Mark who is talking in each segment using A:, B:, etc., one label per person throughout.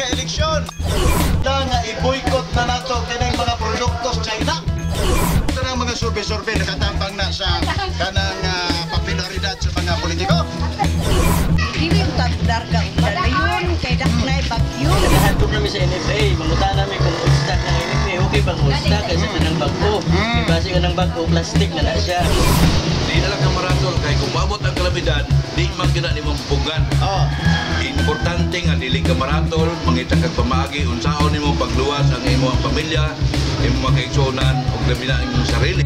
A: nga eleksyon. Na nga i-boycott na nato kining mga produktos China. Kanang mga survey-survey nakatambang na sa kanang popularidad sa mga politiko.
B: Dili yung darga ulan kay daknay bagyo.
C: Naghahanap namin sa NFA, manguta namin kung ustak ng NFA, okay bang ustak kasi ng bago. Ibase ka ng bago, plastic na siya.
D: Di na lang ka maratol kay kung maabot ang kalamidad, di man gina ni mong pugan. Importante nga dili ka maratol, mangita kag pamaagi unsaon nimo pagluwas ang imong pamilya, imong makaigsunan ug labi na imong sarili.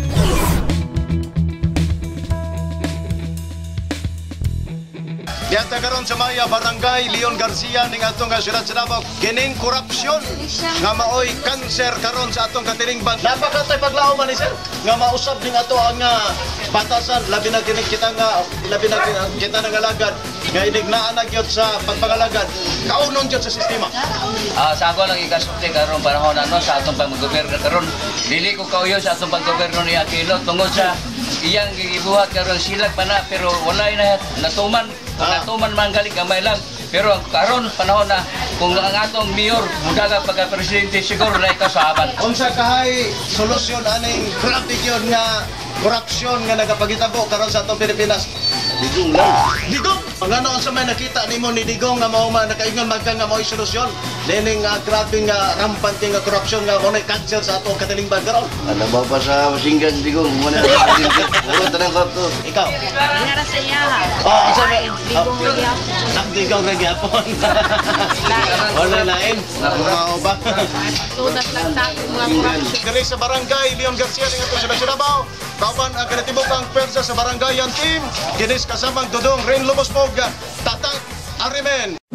A: Yata karon sa Maya Barangay Leon Garcia ning atong siyudad sa Davao kining korupsyon nga maoy kanser karon sa atong katilingban. Napakatay paglaom man ni sir nga mausab ning ato ang batasan labi na kini kita nga alagad nga inignaan na gyud sa pagpangalagad kaunon gyud sa sistema.
E: Sa ako lang ikasulti karon panahon sa atong paggobyerno karon dili ko kauyo sa atong paggobyerno ni Aquino tungod sa iyang gibuhat karon silag pa na pero walay na natuman manggali gamay lang pero karon panahon na kung ang atong mayor mudaga pagka-presidente siguro na ikasaban.
A: Unsa kahay solusyon aning grabe gyud nga korupsyon nga nagapagitabo karon sa atong Pilipinas?
C: Digong lang.
A: Digong! Ngano sa may nakita nimo ni Digong nga mao man nakaingon magka nga mao'y solusyon dining grabe nga rampante nga korupsyon nga mao'y cancer sa atong katilingban karon.
C: Ano ba pa sa Singgan Digong? Muna na Digong. Tanang ko to.
A: Ikaw.
B: Nara sa iya.
A: Sa
B: Digong gyapon.
A: Sak Digong ra gyapon. Wala lain. Mao ba?
B: Tunas lang sa mga korupsyon.
A: Diri sa barangay Leon Garcia ning atong sa Davao. Kauban ang kanatibok ang pwersa sa barangayan team. Kinis kasamang Dudong Rain Lumosmog. Tatak Arimen.